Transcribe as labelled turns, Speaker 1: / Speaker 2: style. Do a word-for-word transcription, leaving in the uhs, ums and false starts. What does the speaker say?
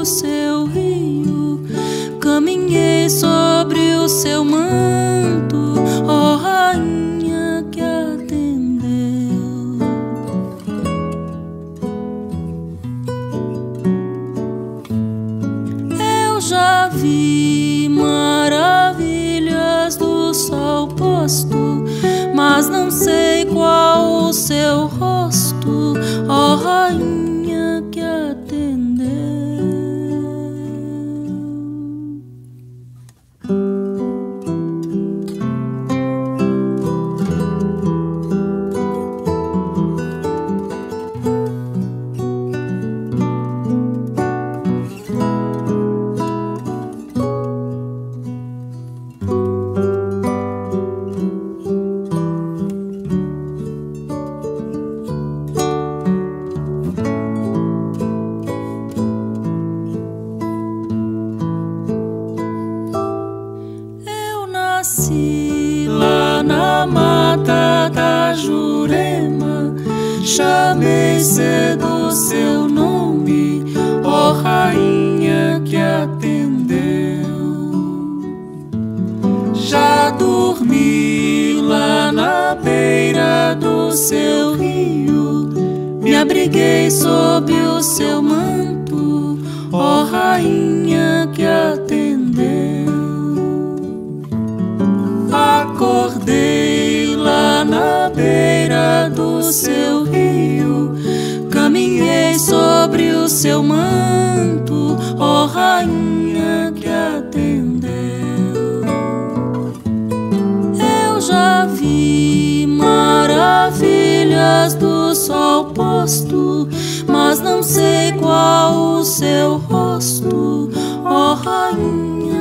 Speaker 1: seu rio, caminhei sobre o seu manto, ó rainha que atendeu. Eu já vi maravilhas do sol posto, mas não sei qual o seu rosto, ó rainha que atendeu. Nasci lá na mata da Jurema, chamei cedo seu nome, ó rainha que atendeu. Já dormi lá na beira do seu rio, me abriguei sob o seu manto, ó rainha que atendeu. Acordei lá na beira do seu rio, caminhei sobre o seu manto, ó rainha que atendeu. Eu já vi maravilhas do sol posto, mas não sei qual o seu rosto, ó rainha